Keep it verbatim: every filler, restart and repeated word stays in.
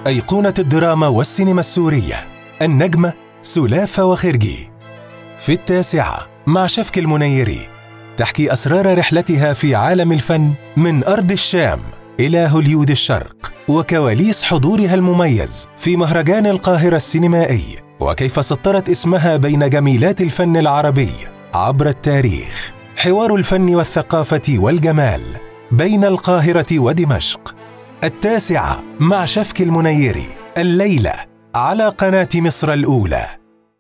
أيقونة الدراما والسينما السورية النجمة سلافة وخرجي. في التاسعة مع شفك المنيري تحكي أسرار رحلتها في عالم الفن من أرض الشام إلى هوليود الشرق، وكواليس حضورها المميز في مهرجان القاهرة السينمائي، وكيف سطرت اسمها بين جميلات الفن العربي عبر التاريخ. حوار الفن والثقافة والجمال بين القاهرة ودمشق. التاسعة مع شفك المنيري الليلة على قناة مصر الأولى.